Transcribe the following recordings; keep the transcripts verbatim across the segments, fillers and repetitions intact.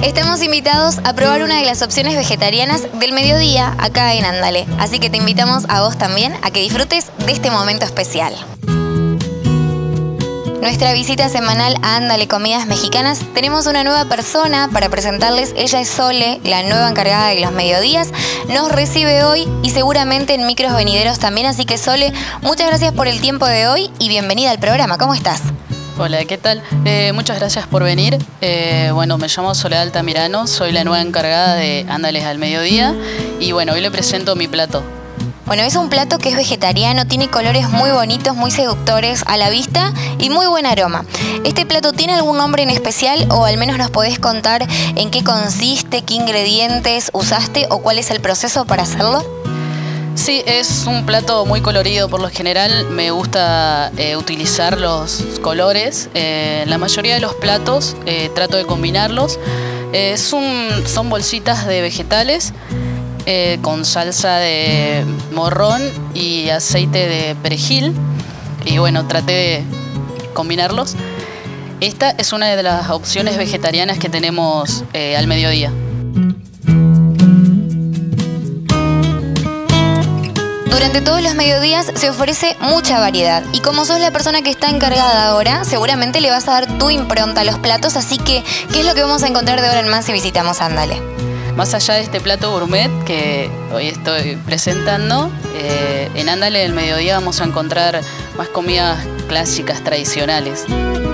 Estamos invitados a probar una de las opciones vegetarianas del mediodía acá en Ándale. Así que te invitamos a vos también a que disfrutes de este momento especial. Nuestra visita semanal a Ándale Comidas Mexicanas, tenemos una nueva persona para presentarles. Ella es Sole, la nueva encargada de los mediodías. Nos recibe hoy y seguramente en micros venideros también. Así que Sole, muchas gracias por el tiempo de hoy y bienvenida al programa. ¿Cómo estás? Hola, ¿qué tal? Eh, muchas gracias por venir. Eh, bueno, me llamo Soledad Altamirano, soy la nueva encargada de Ándales al Mediodía y bueno, hoy le presento mi plato. Bueno, es un plato que es vegetariano, tiene colores muy bonitos, muy seductores a la vista y muy buen aroma. ¿Este plato tiene algún nombre en especial o al menos nos podés contar en qué consiste, qué ingredientes usaste o cuál es el proceso para hacerlo? Sí, es un plato muy colorido. Por lo general me gusta eh, utilizar los colores. Eh, en la mayoría de los platos eh, trato de combinarlos. Eh, es un, son bolsitas de vegetales eh, con salsa de morrón y aceite de perejil. Y bueno, traté de combinarlos. Esta es una de las opciones vegetarianas que tenemos eh, al mediodía. Durante todos los mediodías se ofrece mucha variedad y como sos la persona que está encargada ahora, seguramente le vas a dar tu impronta a los platos, así que ¿qué es lo que vamos a encontrar de ahora en más si visitamos Ándale? Más allá de este plato gourmet que hoy estoy presentando, eh, en Ándale del mediodía vamos a encontrar más comidas clásicas, tradicionales.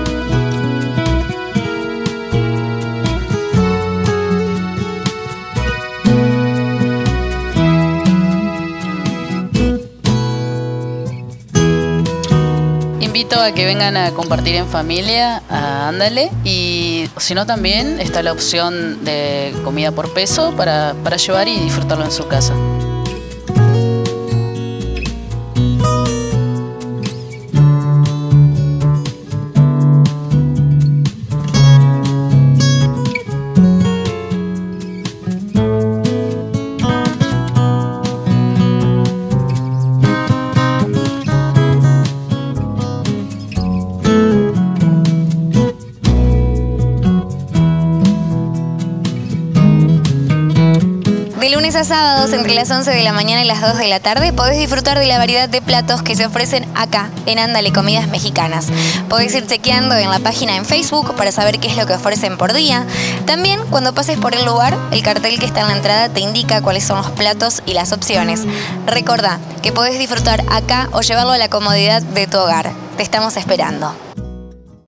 Invito a que vengan a compartir en familia a Ándale y si no también está la opción de comida por peso para, para llevar y disfrutarlo en su casa. De lunes a sábados, entre las once de la mañana y las dos de la tarde, podés disfrutar de la variedad de platos que se ofrecen acá, en Ándale Comidas Mexicanas. Podés ir chequeando en la página en Facebook para saber qué es lo que ofrecen por día. También, cuando pases por el lugar, el cartel que está en la entrada te indica cuáles son los platos y las opciones. Recordá que podés disfrutar acá o llevarlo a la comodidad de tu hogar. Te estamos esperando.